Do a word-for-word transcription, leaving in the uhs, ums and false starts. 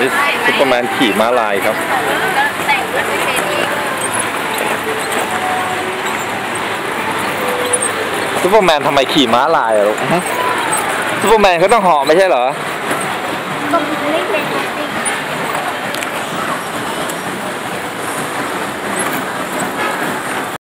นี้ซุปเปอร์แมนขี่ม้าลายครับซุปเปอร์แมนทำไมขี่ม้าลายอะลูกซุปเปอร์แมนเขาต้องเหาะไม่ใช่เหรอ